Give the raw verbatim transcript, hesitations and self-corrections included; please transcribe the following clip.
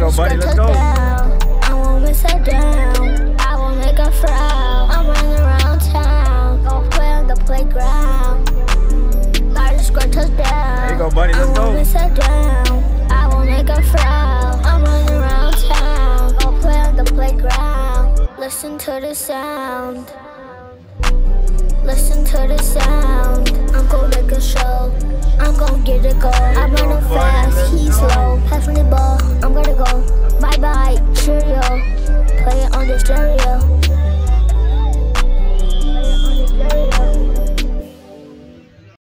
go, buddy. Let's go. I won't miss her down. I won't make her frown. I'm running around town. Don't play on the playground. Gotta score touchdown. There you go, buddy. Let's go. I won't miss her down. I won't make her frown. I'm running around town. Don't play on the playground. Listen to the sound. Listen to the sound. I'm gon' make a show. I'm gon' get it go. I'm running fast, he's slow. Pass me the ball, I'm gonna go. Bye bye, cheerio. Play it on the stereo.